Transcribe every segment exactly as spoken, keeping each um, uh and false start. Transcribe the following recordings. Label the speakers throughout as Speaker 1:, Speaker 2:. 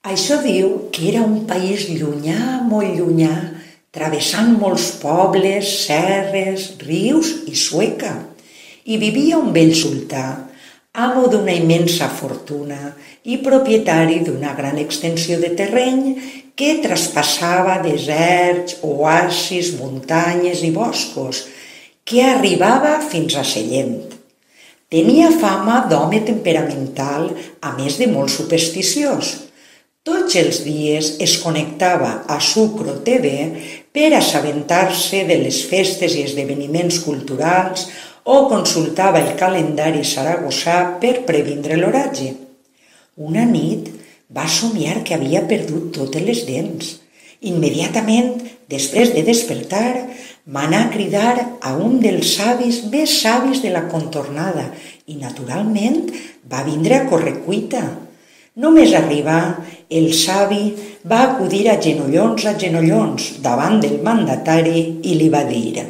Speaker 1: Això diu que era un país llunyà, molt llunyà, travessant molts pobles, serres, rius i Sueca. Hi vivia un vell sultà, amo d'una immensa fortuna i propietari d'una gran extensió de terreny que traspassava deserts, oasis, muntanyes i boscos, que arribava fins a Sallent. Tenia fama d'home temperamental, a més de molt supersticiós. Tots els dies es connectava a Sucro T V per assabentar-se de les festes i esdeveniments culturals o consultava el calendari saragossà per previndre l'oratge. Una nit va somiar que havia perdut totes les dents. Immediatament, després de despertar, va anar a cridar a un dels savis més savis de la contornada i, naturalment, va vindre a correcuita. Només arribar, el savi va acudir a genollons a genollons davant del mandatari i li va dir: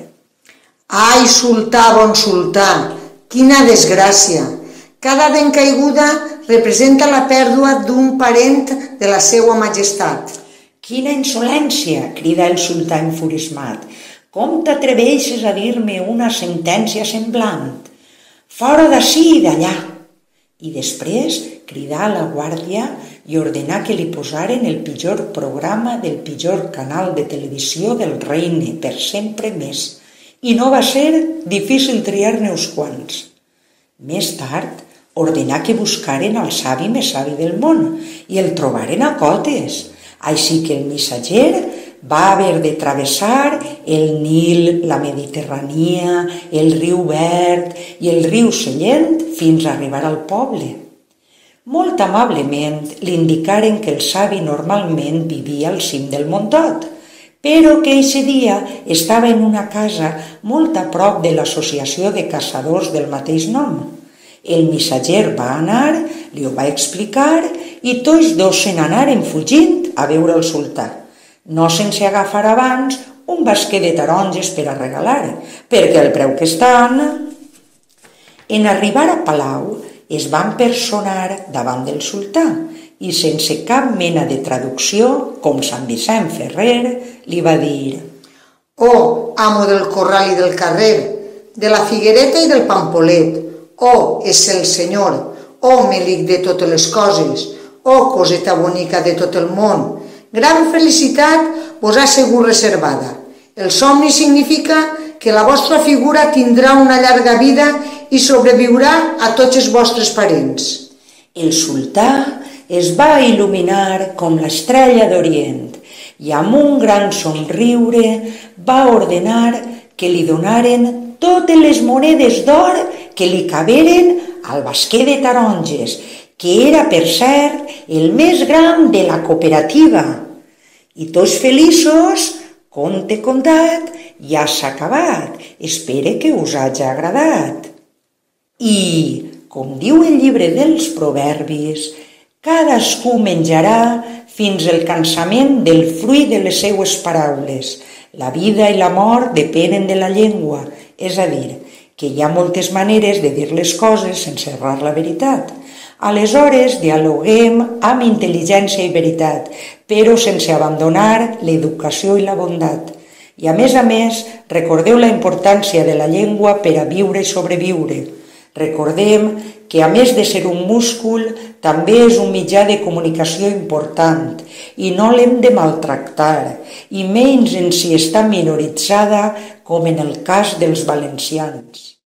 Speaker 2: «Ai, sultà, bon sultà, quina desgràcia! Cada dent caiguda representa la pèrdua d'un parent de la seua majestat».
Speaker 1: «Quina insolència!», crida el sultà enfurismat. «Com t'atreveixes a dir-me una sentència semblant? Fora d'ací i d'allà!» I després cridà a la guàrdia i ordenà que li posaren el pitjor programa del pitjor canal de televisió del regne per sempre més. I no va ser difícil triar-ne uns quants. Més tard ordenà que buscaren el savi més savi del món i el trobaren a Cotes. Així que el missatger va haver de travessar el Nil, la Mediterrània, el riu Verd i el riu Sallent fins a arribar al poble. Molt amablement li indicaren que el savi normalment vivia al cim del Montot, però que eixe dia estava en una casa molt a prop de l'associació de caçadors del mateix nom. El missatger va anar, li ho va explicar i tots dos se n'anaren fugint a veure el sultà, no sense agafar abans un basquer de taronges per a regalar, perquè al preu que estan... En arribar a Palau es van personar davant del sultà i sense cap mena de traducció, com Sant Vicent Ferrer, li va dir:
Speaker 2: «Oh, amo del corral i del carrer, de la figuereta i del pampolet, oh, és el senyor, oh, melic de totes les coses, oh, coseta bonica de tot el món, gran felicitat vos ha sigut reservada. El somni significa que la vostra figura tindrà una llarga vida i sobreviurà a tots els vostres parents».
Speaker 1: El sultà es va il·luminar com l'estrella d'Orient i amb un gran somriure va ordenar que li donaren totes les monedes d'or que li caberen al basquer de taronges, que era, per cert, el més gran de la cooperativa. I tots feliços, conte contat, ja s'ha acabat. Espere que us hagi agradat. I, com diu el llibre dels proverbis, cadascú menjarà fins al cansament del fruit de les seues paraules. La vida i la mort depenen de la llengua, és a dir, que hi ha moltes maneres de dir les coses sense errar la veritat. Aleshores, dialoguem amb intel·ligència i veritat, però sense abandonar l'educació i la bondat. I a més a més, recordeu la importància de la llengua per a viure i sobreviure. Recordem que a més de ser un múscul, també és un mitjà de comunicació important i no l'hem de maltractar, i menys en si està minoritzada com en el cas dels valencians.